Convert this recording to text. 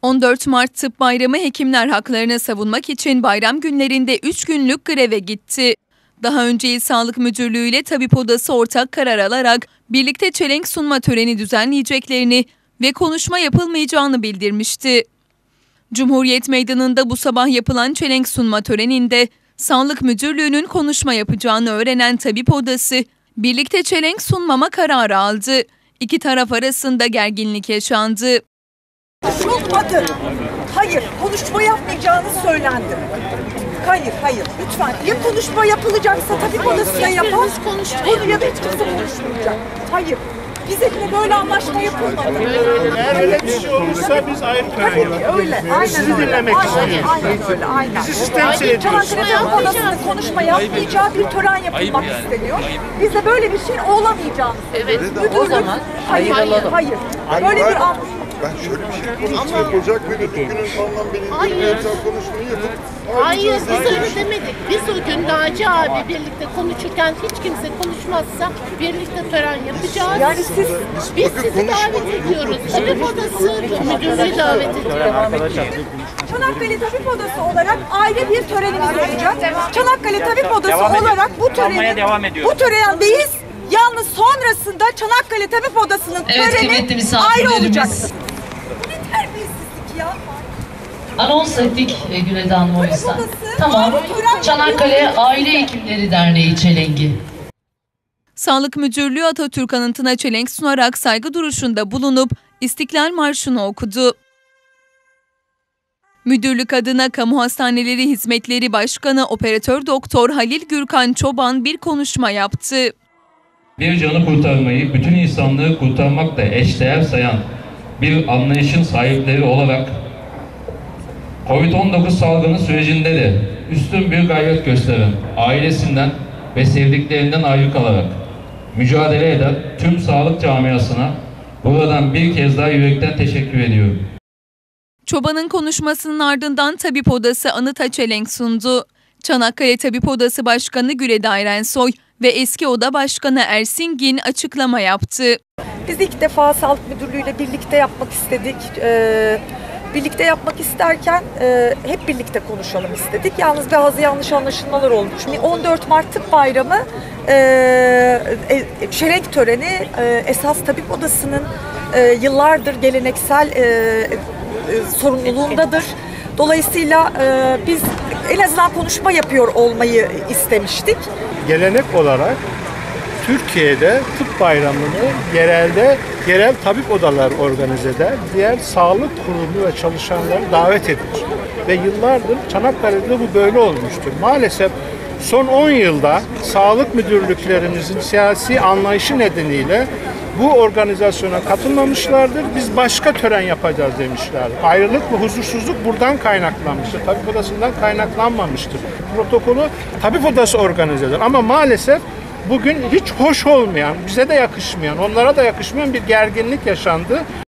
14 Mart Tıp Bayramı hekimler haklarını savunmak için bayram günlerinde 3 günlük greve gitti. Daha önce İl Sağlık Müdürlüğü ile Tabip Odası ortak karar alarak birlikte çelenk sunma töreni düzenleyeceklerini ve konuşma yapılmayacağını bildirmişti. Cumhuriyet Meydanı'nda bu sabah yapılan çelenk sunma töreninde Sağlık Müdürlüğü'nün konuşma yapacağını öğrenen Tabip Odası birlikte çelenk sunmama kararı aldı. İki taraf arasında gerginlik yaşandı. Konuşulmadı. Hayır, konuşma yapmayacağını söylendi. Hayır, lütfen. Ya konuşma yapılacaksa Tabip Odası'na yapalım. Bunu ya da hiç kimse konuşmayacak. Hayır. Bizimle böyle anlaşma yapılmadı. Eğer öyle bir şey olursa biz ayrı tören yaparız. Öyle, aynen Sizi öyle. dinlemek istiyoruz. Aynen öyle, aynen. Bizi sistemsel ediyoruz. Çanakkale Tabip Odası'nın konuşma yapmayacağı bir tören yapılmak isteniyor. Biz de böyle bir şeyin olamayacağını. Evet, o zaman hayır. Böyle bir ben şöyle bir şey konuşacağım. Yapılacak ve günün falan benim konuşmayı yapıp hayır, biz öyle demedik. Biz o gün Naci abi birlikte konuşurken hiç kimse konuşmazsa birlikte tören yapacağız. Yani biz sizi davet ediyoruz. Tabip Odası müdürlüğü davet ediyoruz. Çanakkale Tabip Odası olarak ayrı bir törenimiz olacak. Çanakkale Tabip Odası olarak bu törendeyiz. Yalnız sonrasında Çanakkale Tabip Odası'nın töreni ayrı olacaktır. Bu ne terbiyesizlik ya? Anons ettik Güneş Hanım o yüzden. Tamam. Çanakkale Aile Hekimleri Derneği çelengi. Sağlık Müdürlüğü Atatürk anıtına çelenk sunarak saygı duruşunda bulunup İstiklal Marşı'nı okudu. Müdürlük adına Kamu Hastaneleri Hizmetleri Başkanı Operatör Doktor Halil Gürkan Çoban bir konuşma yaptı. Bir canı kurtarmayı bütün insanlığı kurtarmakla eşdeğer sayan bir anlayışın sahipleri olarak Covid-19 salgını sürecinde de üstün bir gayret gösteren, ailesinden ve sevdiklerinden ayrı kalarak mücadele eden tüm sağlık camiasına buradan bir kez daha yürekten teşekkür ediyorum. Çoban'ın konuşmasının ardından Tabip Odası anıta çelenk sundu. Çanakkale Tabip Odası Başkanı Güleda Erensoy ve eski Oda Başkanı Ersin Gin açıklama yaptı. Biz ilk defa Sağlık Müdürlüğü ile birlikte yapmak istedik. Birlikte yapmak isterken hep birlikte konuşalım istedik. Yalnız bazı yanlış anlaşılmalar oldu. Şimdi 14 Mart Tıp Bayramı çelenk töreni esas Tabip Odası'nın yıllardır geleneksel sorumluluğundadır. Dolayısıyla biz en azından konuşma yapıyor olmayı istemiştik. Gelenek olarak Türkiye'de tıp bayramını yerel tabip odaları organize eder. Diğer sağlık kurumu ve çalışanları davet edilir. Ve yıllardır Çanakkale'de bu böyle olmuştur. Maalesef son 10 yılda sağlık müdürlüklerimizin siyasi anlayışı nedeniyle bu organizasyona katılmamışlardır. Biz başka tören yapacağız demişlerdir. Ayrılık ve huzursuzluk buradan kaynaklanmıştır. Tabip Odası'ndan kaynaklanmamıştır. Protokolü Tabip Odası organize eder. Ama maalesef bugün hiç hoş olmayan, bize de yakışmayan, onlara da yakışmayan bir gerginlik yaşandı.